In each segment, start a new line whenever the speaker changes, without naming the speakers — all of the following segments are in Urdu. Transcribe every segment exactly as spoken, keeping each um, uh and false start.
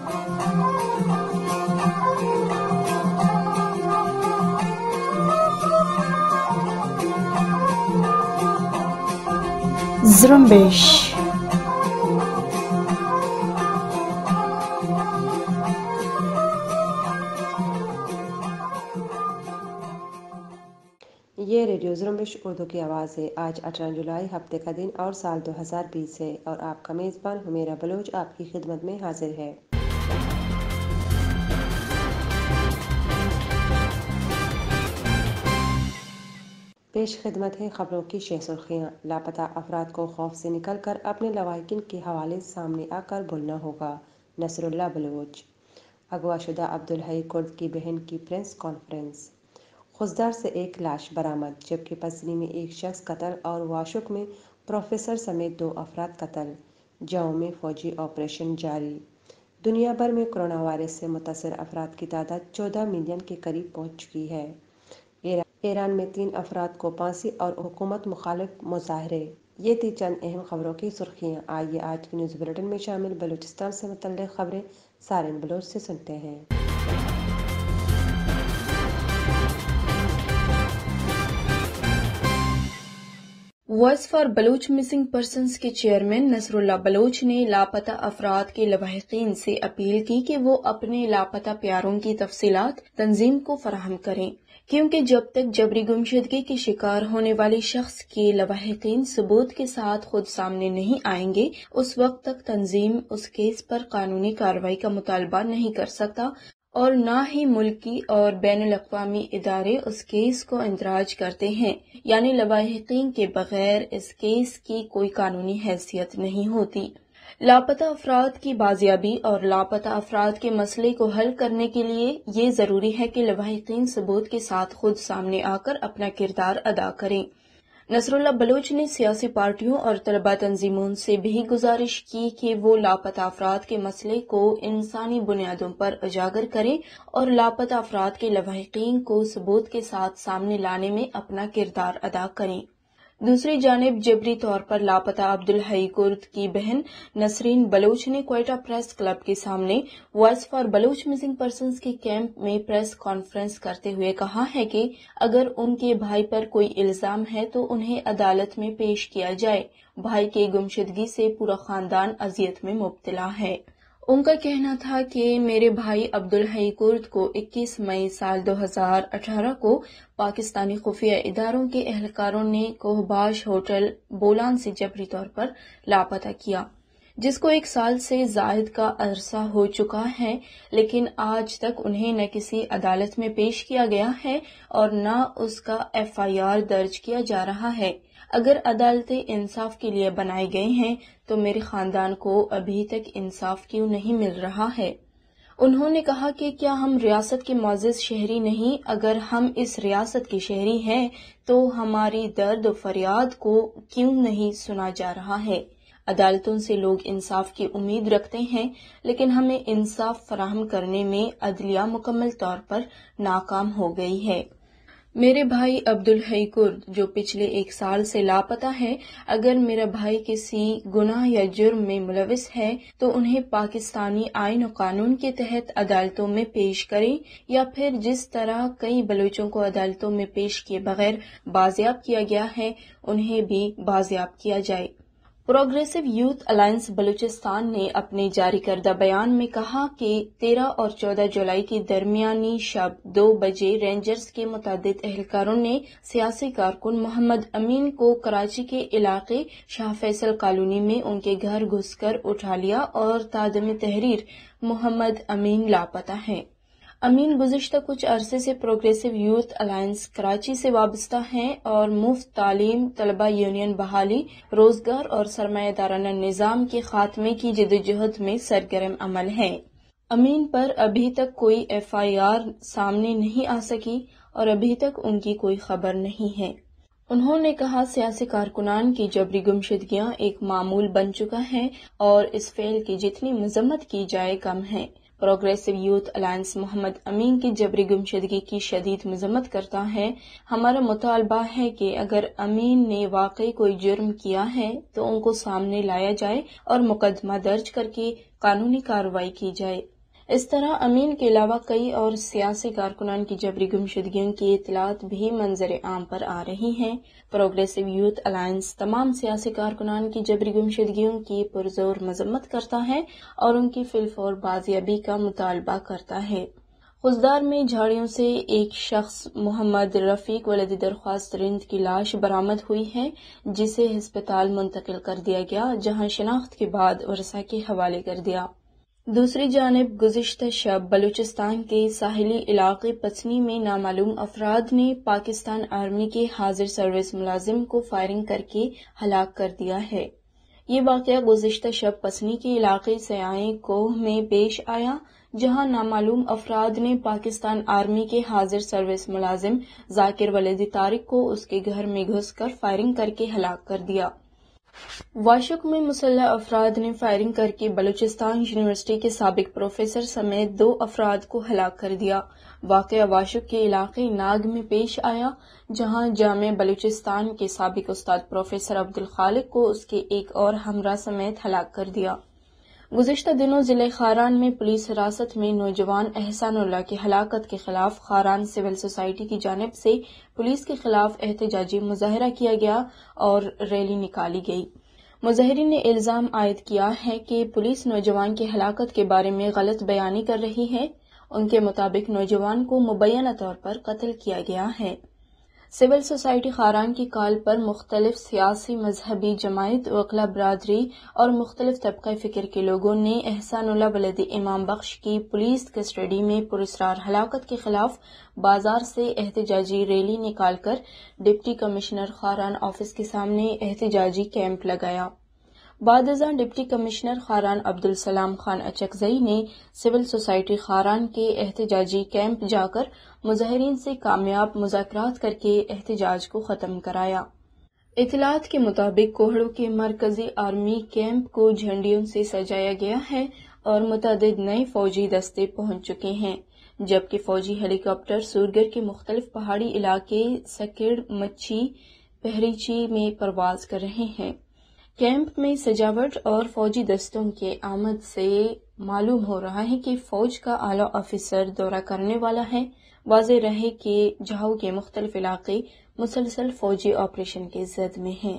Zrumbesh.
یہ ریڈیو زرمبش اردو کی آواز ہے۔ آج اٹھارہ جولائی ہفتے کا دن اور سال دو ہزار بیس ہے اور آپ کا میزبان حمیرہ بلوچ آپ کی خدمت میں حاضر ہے۔ پیش خدمت ہے خبروں کی شہ سرخیاں۔ لاپتہ افراد کو خوف سے نکل کر اپنے لواحقین کے حوالے سامنے آ کر بولنا ہوگا۔ نصر اللہ بلوچ۔ اغوا شدہ عبدالحی کرد کی بہن کی پریس کانفرنس۔ خضدار سے ایک لاش برآمد، جبکہ پسری میں ایک شخص قتل اور واشوک میں پروفیسر سمیت دو افراد قتل۔ جاؤ میں فوجی آپریشن جاری۔ دنیا بھر میں کرونا وائرس سے متاثر افراد کی تعداد چودہ ملین کے قریب پہنچ چکی ہے۔ ایران میں تین افراد کو پھانسی اور حکومت مخالف مظاہرے۔ یہ تھی چند اہم خبروں کی سرخیاں۔ آئیے آج کے نیوز بلیٹن میں شامل بلوچستان سے متعلق خبریں سارن بلوچ سے سنتے ہیں۔
Voice for Baloch missing persons کے چیئرمین نصر اللہ بلوچ نے لاپتہ افراد کے لواحقین سے اپیل کی کہ وہ اپنے لاپتہ پیاروں کی تفصیلات تنظیم کو فراہم کریں، کیونکہ جب تک جبری گمشدگی کے شکار ہونے والے شخص کے لواحقین ثبوت کے ساتھ خود سامنے نہیں آئیں گے، اس وقت تک تنظیم اس کیس پر قانونی کارروائی کا مطالبہ نہیں کر سکتا اور نہ ہی ملکی اور بین الاقوامی ادارے اس کیس کو اندراج کرتے ہیں، یعنی لواحقین کے بغیر اس کیس کی کوئی قانونی حیثیت نہیں ہوتی۔ لاپتہ افراد کی بازیابی اور لاپتہ افراد کے مسئلے کو حل کرنے کے لیے یہ ضروری ہے کہ لواحقین ثبوت کے ساتھ خود سامنے آ کر اپنا کردار ادا کریں۔ نصر اللہ بلوچ نے سیاسی پارٹیوں اور طلبہ تنظیموں سے بھی گزارش کی کہ وہ لاپتہ افراد کے مسئلے کو انسانی بنیادوں پر اجاگر کریں اور لاپتہ افراد کے لواحقین کو ثبوت کے ساتھ سامنے لانے میں اپنا کردار ادا کریں۔ دوسری جانب جبری طور پر لاپتہ عبدالحی کرد کی بہن نسرین بلوچ نے کوئٹہ پریس کلب کے سامنے voice for Baloch missing persons کے کیمپ میں پریس کانفرنس کرتے ہوئے کہا ہے کہ اگر ان کے بھائی پر کوئی الزام ہے تو انہیں عدالت میں پیش کیا جائے۔ بھائی کی گمشدگی سے پورا خاندان اذیت میں مبتلا ہے۔ ان کا کہنا تھا کہ میرے بھائی عبدالحی کرد کو اکیس مئی سال دو ہزار اٹھارہ کو پاکستانی خفیہ اداروں کے اہلکاروں نے کوہباش ہوٹل بولان سے جبری طور پر لاپتہ کیا، جس کو ایک سال سے زائد کا عرصہ ہو چکا ہے، لیکن آج تک انہیں نہ کسی عدالت میں پیش کیا گیا ہے اور نہ اس کا ایف آئی آر درج کیا جا رہا ہے۔ اگر عدالتیں انصاف کے لیے بنائی گئی ہیں تو میرے خاندان کو ابھی تک انصاف کیوں نہیں مل رہا ہے؟ انہوں نے کہا کہ کیا ہم ریاست کے معزز شہری نہیں؟ اگر ہم اس ریاست کے شہری ہیں تو ہماری درد و فریاد کو کیوں نہیں سنا جا رہا ہے؟ عدالتوں سے لوگ انصاف کی امید رکھتے ہیں، لیکن ہمیں انصاف فراہم کرنے میں عدلیہ مکمل طور پر ناکام ہو گئی ہے۔ میرے بھائی عبدالحی کرد جو پچھلے ایک سال سے لاپتہ ہے، اگر میرا بھائی کسی گناہ یا جرم میں ملوث ہے تو انہیں پاکستانی آئین و قانون کے تحت عدالتوں میں پیش کریں، یا پھر جس طرح کئی بلوچوں کو عدالتوں میں پیش کیے بغیر بازیاب کیا گیا ہے انہیں بھی بازیاب کیا جائے۔ پروگریسو یوتھ الائنس بلوچستان نے اپنے جاری کردہ بیان میں کہا کہ تیرہ اور چودہ جولائی کی درمیانی شب دو بجے رینجرز کے متعدد اہلکاروں نے سیاسی کارکن محمد امین کو کراچی کے علاقے شاہ فیصل کالونی میں ان کے گھر گھس کر اٹھا لیا اور تادم تحریر محمد امین لاپتہ ہیں۔ امین گزشتہ کچھ عرصے سے پروگریسو یوتھ الائنس کراچی سے وابستہ ہیں اور مفت تعلیم، طلبہ یونین بحالی، روزگار اور سرمایہ دارانہ نظام کے خاتمے کی جدوجہد میں سرگرم عمل ہیں۔ امین پر ابھی تک کوئی ایف آئی آر سامنے نہیں آ سکی اور ابھی تک ان کی کوئی خبر نہیں ہے۔ انہوں نے کہا سیاسی کارکنان کی جبری گمشدگیاں ایک معمول بن چکا ہے اور اس فعل کی جتنی مذمت کی جائے کم ہے۔ Progressive youth alliance Muhammad Amin کی جبری گمشدگی کی شدید مذمت کرتا ہے۔ ہمارا مطالبہ ہے کہ اگر امین نے واقعی کوئی جرم کیا ہے تو ان کو سامنے لایا جائے اور مقدمہ درج کر کے قانونی کارروائی کی جائے۔ اس طرح امین کے علاوہ کئی اور سیاسی کارکنان کی جبری گمشدگیوں کی اطلاعات بھی منظر عام پر آ رہی ہیں۔ پروگریسو یوتھ الائنس تمام سیاسی کارکنان کی جبری گمشدگیوں کی پرزور مذمت کرتا ہے اور ان کی فی الفور بازیابی کا مطالبہ کرتا ہے۔ خضدار میں جھاڑیوں سے ایک شخص محمد رفیق ولدی درخواست رند کی لاش برآمد ہوئی ہے، جسے ہسپتال منتقل کر دیا گیا، جہاں شناخت کے بعد ورثاء کے حوالے کر دیا۔ دوسری جانب گزشتہ شب بلوچستان کے ساحلی علاقے پسنی میں نامعلوم افراد نے پاکستان آرمی کے حاضر سروس ملازم کو فائرنگ کر کے ہلاک کر دیا ہے۔ یہ واقعہ گزشتہ شب پسنی کے علاقے سیائیں کوہ میں پیش آیا، جہاں نامعلوم افراد نے پاکستان آرمی کے حاضر سروس ملازم ذاکر ولدی طارق کو اس کے گھر میں گھس کر فائرنگ کر کے ہلاک کر دیا۔ واشک میں مسلح افراد نے فائرنگ کر کے بلوچستان یونیورسٹی کے سابق پروفیسر سمیت دو افراد کو ہلاک کر دیا۔ واقعہ واشک کے علاقے ناگ میں پیش آیا، جہاں جامعہ بلوچستان کے سابق استاد پروفیسر عبدالخالق کو اس کے ایک اور ہمراہ سمیت ہلاک کر دیا۔ گزشتہ دنوں ضلع خاران میں پولیس حراست میں نوجوان احسان اللہ کی ہلاکت کے خلاف خاران سول سوسائٹی کی جانب سے پولیس کے خلاف احتجاجی مظاہرہ کیا گیا اور ریلی نکالی گئی۔ مظاہرین نے الزام عائد کیا ہے کہ پولیس نوجوان کی ہلاکت کے بارے میں غلط بیانی کر رہی ہے۔ ان کے مطابق نوجوان کو مبینہ طور پر قتل کیا گیا ہے۔ سول سوسائٹی خاران کی کال پر مختلف سیاسی مذہبی جماعت وکلا برادری اور مختلف طبقہ فکر کے لوگوں نے احسان اللہ ولدی امام بخش کی پولیس کسٹڈی میں پراسرار ہلاکت کے خلاف بازار سے احتجاجی ریلی نکال کر ڈپٹی کمشنر خاران آفس کے سامنے احتجاجی کیمپ لگایا۔ بعد ازاں ڈپٹی کمشنر خاران عبدالسلام خان اچکزئی نے سول سوسائٹی خاران کے احتجاجی کیمپ جا کر مظاہرین سے کامیاب مذاکرات کر کے احتجاج کو ختم کرایا۔ اطلاعات کے مطابق کوہڑوں کے مرکزی آرمی کیمپ کو جھنڈیوں سے سجایا گیا ہے اور متعدد نئے فوجی دستے پہنچ چکے ہیں، جبکہ فوجی ہیلی کاپٹر سورگر کے مختلف پہاڑی علاقے سکڑ، مچھی، پہریچی میں پرواز کر رہے ہیں۔ کیمپ میں سجاوٹ اور فوجی دستوں کے آمد سے معلوم ہو رہا ہے کہ فوج کا اعلیٰ آفیسر دورہ کرنے والا ہے۔ واضح رہے کہ جہاں کے مختلف علاقے مسلسل فوجی آپریشن کے زد میں ہیں۔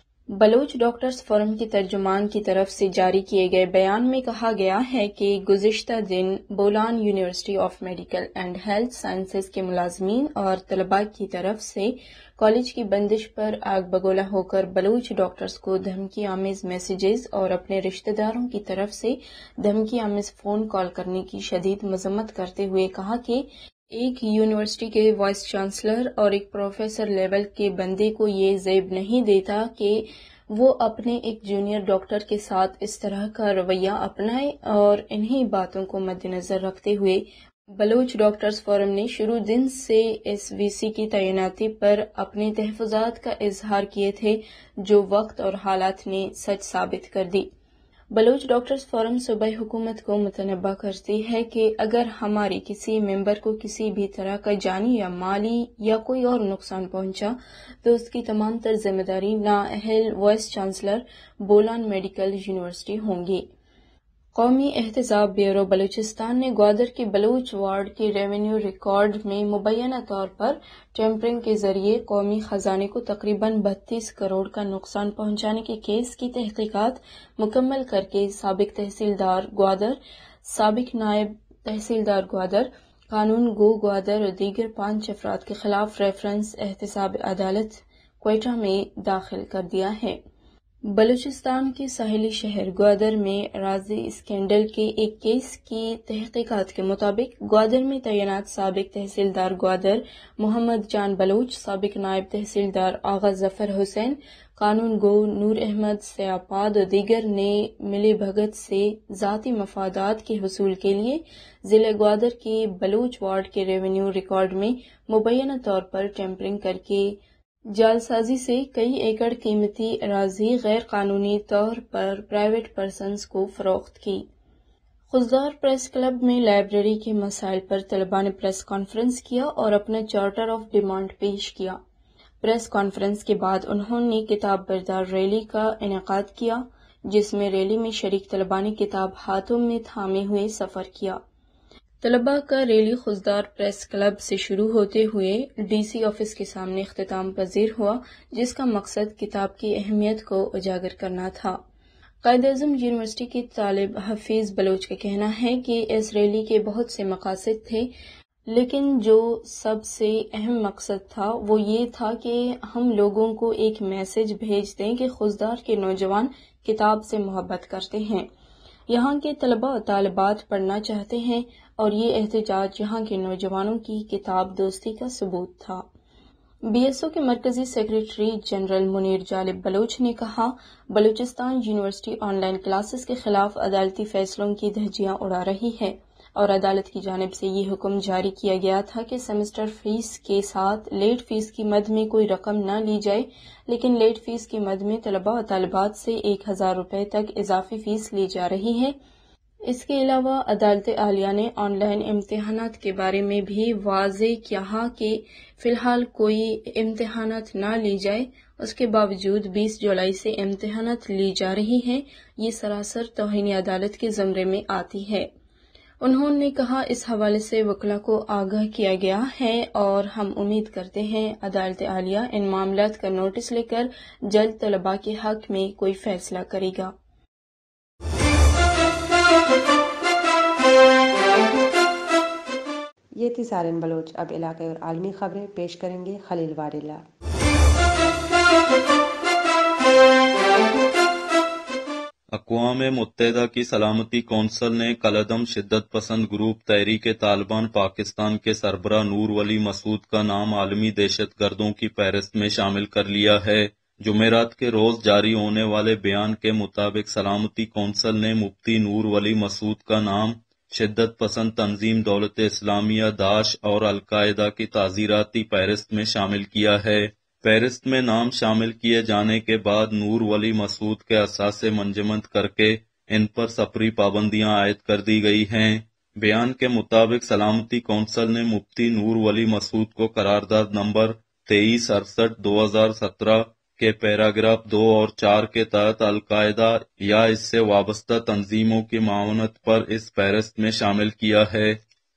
بلوچ ڈاکٹرز فورم کے ترجمان کی طرف سے جاری کیے گئے بیان میں کہا گیا ہے کہ گزشتہ دن Bolan university of medical and health sciences کے ملازمین اور طلباء کی طرف سے کالج کی بندش پر آگ بگولا ہو کر بلوچ ڈاکٹرز کو دھمکی آمیز میسیجز اور اپنے رشتہ داروں کی طرف سے دھمکی آمیز فون کال کرنے کی شدید مذمت کرتے ہوئے کہا کہ ایک یونیورسٹی کے وائس چانسلر اور ایک پروفیسر لیول کے بندے کو یہ زیب نہیں دیتا کہ وہ اپنے ایک جونیئر ڈاکٹر کے ساتھ اس طرح کا رویہ اپنائے، اور انہی باتوں کو مد نظر رکھتے ہوئے بلوچ ڈاکٹرز فورم نے شروع دن سے ایس وی سی کی تعیناتی پر اپنے تحفظات کا اظہار کیے تھے، جو وقت اور حالات نے سچ ثابت کر دی۔ بلوچ ڈاکٹرز فورم صوبائی حکومت کو متنبہ کرتی ہے کہ اگر ہماری کسی ممبر کو کسی بھی طرح کا جانی یا مالی یا کوئی اور نقصان پہنچا تو اس کی تمام تر ذمہ داری نااہل vice chancellor Bolan medical university ہوں گی۔ قومی احتساب بیورو بلوچستان نے گوادر کے بلوچ وارڈ کے ریونیو ریکارڈ میں مبینہ طور پر ٹیمپرنگ کے ذریعے قومی خزانے کو تقریباً بتیس کروڑ کا نقصان پہنچانے کے کیس کی تحقیقات مکمل کر کے سابق تحصیلدار گوادر، سابق نائب تحصیلدار گوادر، قانون گو گوادر اور دیگر پانچ افراد کے خلاف ریفرنس احتساب عدالت کوئٹہ میں داخل کر دیا ہے۔ بلوچستان کے ساحلی شہر گوادر میں اراضی اسکینڈل کے ایک کیس کی تحقیقات کے مطابق گوادر میں تعینات سابق تحصیلدار گوادر محمد جان بلوچ، سابق نائب تحصیلدار آغا ظفر حسین، قانون گو نور احمد سیاپاد اور دیگر نے ملی بھگت سے ذاتی مفادات کے حصول کے لیے ضلع گوادر کے بلوچ وارڈ کے ریونیو ریکارڈ میں مبینہ طور پر ٹیمپرنگ کر کے جعلسازی سے کئی ایکڑ قیمتی اراضی غیر قانونی طور پر پرائیویٹ پرسنز کو فروخت کی۔ خضدار پریس کلب میں لائبریری کے مسائل پر طلباء نے پریس کانفرنس کیا اور اپنا چارٹر آف ڈیمانڈ پیش کیا۔ پریس کانفرنس کے بعد انہوں نے کتاب بردار ریلی کا انعقاد کیا، جس میں ریلی میں شریک طلباء نے کتاب ہاتھوں میں تھامے ہوئے سفر کیا۔ طلباء کا ریلی خضدار پریس کلب سے شروع ہوتے ہوئے ڈی سی آفس کے سامنے اختتام پذیر ہوا، جس کا مقصد کتاب کی اہمیت کو اجاگر کرنا تھا۔ قائد اعظم یونیورسٹی کے طالب حفیظ بلوچ کا کہنا ہے کہ اس ریلی کے بہت سے مقاصد تھے، لیکن جو سب سے اہم مقصد تھا وہ یہ تھا کہ ہم لوگوں کو ایک میسج بھیج دیں کہ خضدار کے نوجوان کتاب سے محبت کرتے ہیں، یہاں کے طلباء و طالبات پڑھنا چاہتے ہیں، اور یہ احتجاج یہاں کے نوجوانوں کی کتاب دوستی کا ثبوت تھا۔ بی ایس او کے مرکزی سیکریٹری جنرل منیر جالب بلوچ نے کہا، Balochistan university online classes کے خلاف عدالتی فیصلوں کی دھجیاں اڑا رہی ہے، اور عدالت کی جانب سے یہ حکم جاری کیا گیا تھا کہ سیمسٹر فیس کے ساتھ لیٹ فیس کی مد میں کوئی رقم نہ لی جائے، لیکن لیٹ فیس کی مد میں طلباء و طالبات سے ایک ہزار روپے تک اضافی فیس لی جا رہی ہے۔ اس کے علاوہ عدالت عالیہ نے آن لائن امتحانات کے بارے میں بھی واضح کیا کہ فی الحال کوئی امتحانات نہ لی جائے، اس کے باوجود بیس جولائی سے امتحانات لی جا رہی ہیں، یہ سراسر توہین عدالت کے زمرے میں آتی ہے۔ انہوں نے کہا، اس حوالے سے وکلاء کو آگاہ کیا گیا ہے اور ہم امید کرتے ہیں عدالت عالیہ ان معاملات کا نوٹس لے کر جلد طلباء کے حق میں کوئی فیصلہ کرے گا۔
یہ تھی سارن بلوچ۔ اب علاقائی اور عالمی خبریں پیش کریں گے خلیل واریلا۔
اقوام متحدہ کی سلامتی کونسل نے کالعدم شدت پسند گروپ تحریک طالبان پاکستان کے سربراہ نور ولی مسعود کا نام عالمی دہشت گردوں کی فہرست میں شامل کر لیا ہے۔ جمعرات کے روز جاری ہونے والے بیان کے مطابق سلامتی کونسل نے مفتی نور ولی مسعود کا نام شدت پسند تنظیم دولت اسلامیہ، داعش اور القاعدہ کی تعزیراتی فہرست میں شامل کیا ہے۔ فہرست میں نام شامل کیے جانے کے بعد نور ولی مسعود کے اثاثے منجمد کر کے ان پر سفری پابندیاں عائد کر دی گئی ہیں۔ بیان کے مطابق سلامتی کونسل نے مفتی نور ولی مسعود کو قرارداد نمبر تیئیس اڑسٹھ دو ہزار سترہ کے پیراگراف دو اور چار کے تحت القاعدہ یا اس سے وابستہ تنظیموں کی معاونت پر اس فہرست میں شامل کیا ہے۔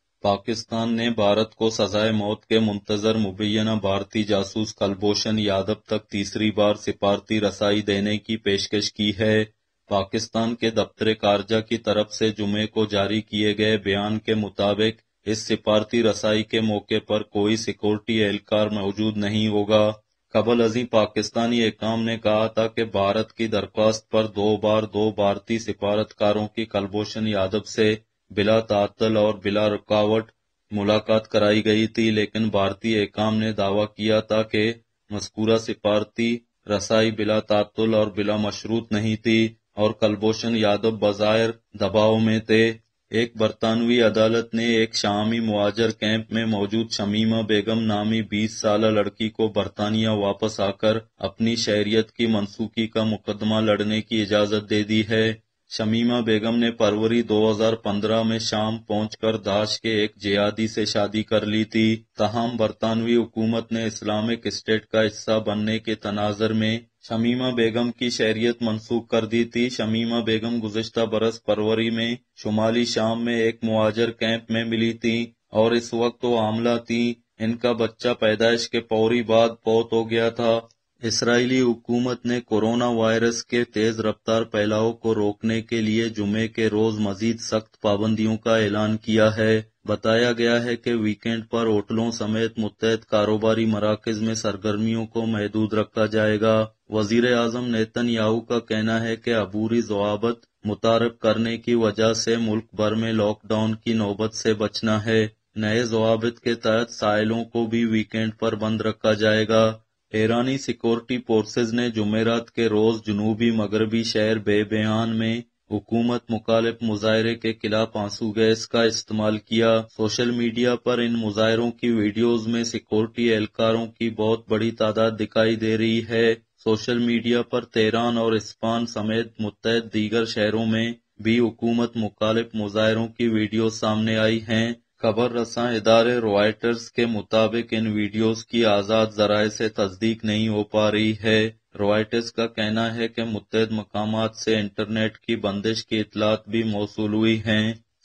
پاکستان نے بھارت کو سزائے موت کے منتظر مبینہ بھارتی جاسوس کلبھوشن یادو تک تیسری بار سفارتی رسائی دینے کی پیشکش کی ہے۔ پاکستان کے دفتر خارجہ کی طرف سے جمعے کو جاری کیے گئے بیان کے مطابق اس سفارتی رسائی کے موقع پر کوئی سیکورٹی اہلکار موجود نہیں ہوگا۔ قبل ازیں پاکستانی حکام نے کہا تھا کہ بھارت کی درخواست پر دو بار دو بھارتی سفارتکاروں کی کلبھوشن یادو سے بلا تعطل اور بلا رکاوٹ ملاقات کرائی گئی تھی، لیکن بھارتی حکام نے دعویٰ کیا تھا کہ مذکورہ سفارتی رسائی بلا تعطل اور بلا مشروط نہیں تھی اور کلبھوشن یادو بظاہر دباؤ میں تھے۔ ایک برطانوی عدالت نے ایک شامی مہاجر کیمپ میں موجود شمیمہ بیگم نامی بیس سالہ لڑکی کو برطانیہ واپس آ کر اپنی شہریت کی منسوخی کا مقدمہ لڑنے کی اجازت دے دی ہے۔ شمیمہ بیگم نے فروری دو ہزار پندرہ میں شام پہنچ کر داعش کے ایک جہادی سے شادی کر لی تھی، تاہم برطانوی حکومت نے اسلامک اسٹیٹ کا حصہ بننے کے تناظر میں شمیمہ بیگم کی شہریت منسوخ کر دی تھی۔ شمیمہ بیگم گزشتہ برس فروری میں شمالی شام میں ایک مہاجر کیمپ میں ملی تھی اور اس وقت وہ حاملہ تھی۔ ان کا بچہ پیدائش کے فوری بعد فوت ہو گیا تھا۔ اسرائیلی حکومت نے کورونا وائرس کے تیز رفتار پھیلاؤ کو روکنے کے لیے جمعے کے روز مزید سخت پابندیوں کا اعلان کیا ہے۔ بتایا گیا ہے کہ ویکینڈ پر ہوٹلوں سمیت متعدد کاروباری مراکز میں سرگرمیوں کو محدود رکھا جائے گا۔ وزیر اعظم نیتن یاہو کا کہنا ہے کہ عبوری ضوابط متعارف کرنے کی وجہ سے ملک بھر میں لاک ڈاؤن کی نوبت سے بچنا ہے۔ نئے ضوابط کے تحت ساحلوں کو بھی ویکینڈ پر بند رکھا جائے گا۔ ایرانی سیکورٹی فورسز نے جمعرات کے روز جنوبی مغربی شہر بے بیان میں حکومت مخالف مظاہرے کے خلاف آنسو گیس کا استعمال کیا۔ سوشل میڈیا پر ان مظاہروں کی ویڈیوز میں سیکورٹی اہلکاروں کی بہت بڑی تعداد دکھائی دے رہی ہے۔ سوشل میڈیا پر تہران اور اسپان سمیت متعدد دیگر شہروں میں بھی حکومت مخالف مظاہروں کی ویڈیوز سامنے آئی ہیں۔ خبر رساں ادارے روائٹرز کے مطابق ان ویڈیوز کی آزاد ذرائع سے تصدیق نہیں ہو پا رہی ہے۔ روائٹرز کا کہنا ہے کہ متعدد مقامات سے انٹرنیٹ کی بندش کی اطلاعات بھی موصول ہوئی ہیں۔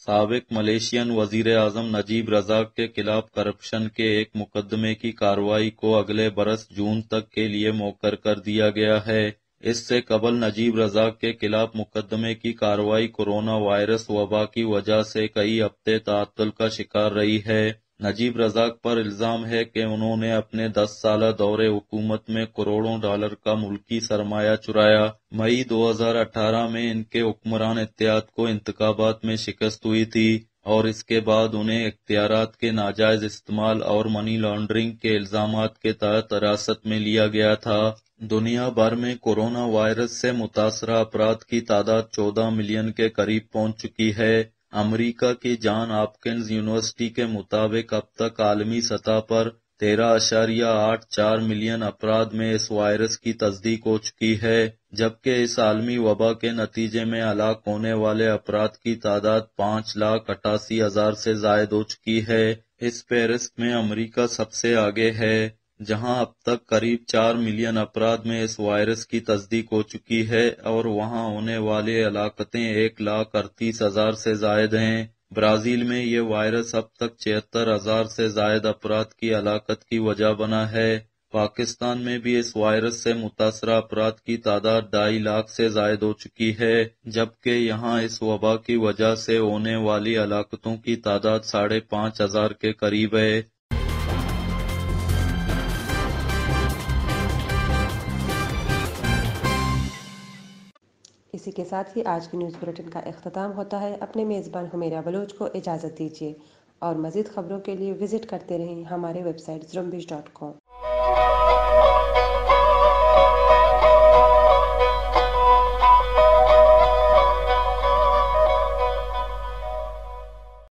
سابق ملیشین وزیر اعظم نجیب رزاق کے خلاف کرپشن کے ایک مقدمے کی کارروائی کو اگلے برس جون تک کے لیے موخر کر دیا گیا ہے۔ اس سے قبل نجیب رزاق کے خلاف مقدمے کی کارروائی کورونا وائرس وبا کی وجہ سے کئی ہفتے تعطل کا شکار رہی ہے۔ نجیب رزاق پر الزام ہے کہ انہوں نے اپنے دس سالہ دور حکومت میں کروڑوں ڈالر کا ملکی سرمایہ چرایا۔ مئی دو ہزار اٹھارہ میں ان کے حکمران اتحاد کو انتخابات میں شکست ہوئی تھی اور اس کے بعد انہیں اختیارات کے ناجائز استعمال اور منی لانڈرنگ کے الزامات کے تحت حراست میں لیا گیا تھا۔ دنیا بھر میں کورونا وائرس سے متاثرہ افراد کی تعداد چودہ ملین کے قریب پہنچ چکی ہے۔ امریکہ کی جان ہاپکنز یونیورسٹی کے مطابق اب تک عالمی سطح پر تیرہ اشاریہ آٹھ چار ملین افراد میں اس وائرس کی تصدیق ہو چکی ہے، جبکہ اس عالمی وبا کے نتیجے میں ہلاک ہونے والے افراد کی تعداد پانچ لاکھ اٹھاسی ہزار سے زائد ہو چکی ہے۔ اس فہرست میں امریکہ سب سے آگے ہے، جہاں اب تک قریب چار ملین افراد میں اس وائرس کی تصدیق ہو چکی ہے اور وہاں ہونے والے ہلاکتیں ایک لاکھ اڑتیس ہزار سے زائد ہیں۔ برازیل میں یہ وائرس اب تک چھہتر ہزار سے زائد افراد کی ہلاکت کی وجہ بنا ہے۔ پاکستان میں بھی اس وائرس سے متاثرہ افراد کی تعداد ڈھائی لاکھ سے زائد ہو چکی ہے، جبکہ یہاں اس وبا کی وجہ سے ہونے والی ہلاکتوں کی تعداد ساڑھے پانچ ہزار کے قریب ہے۔
اسی کے ساتھ ہی آج کی نیوز بلیٹن کا اختتام ہوتا ہے۔ اپنے میزبان حمیرہ بلوچ کو اجازت دیجیے اور مزید خبروں کے لیے وزٹ کرتے رہیں ہمارے ویب سائٹ زرمبیش ڈاٹ کام۔